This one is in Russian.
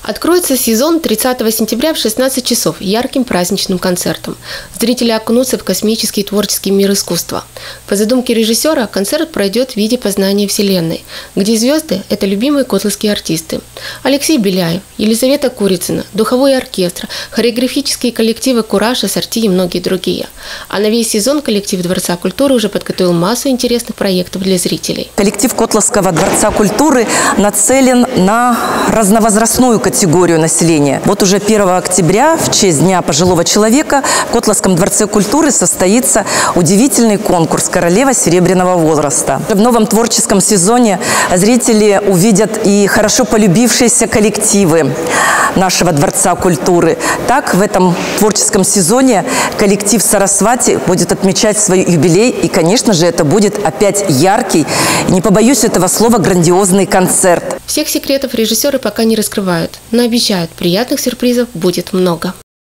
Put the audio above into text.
Откроется сезон 30 сентября в 16 часов ярким праздничным концертом. Зрители окунутся в космический творческий мир искусства. По задумке режиссера, концерт пройдет в виде познания Вселенной, где звезды – это любимые котловские артисты. Алексей Беляев, Елизавета Курицына, духовой оркестр, хореографические коллективы «Кураж», «Ассорти» и многие другие. А на весь сезон коллектив Дворца культуры уже подготовил массу интересных проектов для зрителей. Коллектив Котловского Дворца культуры нацелен на разновозрастную категорию населения. Вот уже 1 октября, в честь Дня пожилого человека, в Котловском Дворце культуры состоится удивительный конкурс «Королева серебряного возраста». В новом творческом сезоне зрители увидят и хорошо полюбившиеся коллективы нашего Дворца культуры. Так, в этом творческом сезоне коллектив «Сарасвати» будет отмечать свой юбилей. И, конечно же, это будет опять яркий, не побоюсь этого слова, грандиозный концерт. Всех секретов режиссеры пока не раскрывают, но обещают, приятных сюрпризов будет много.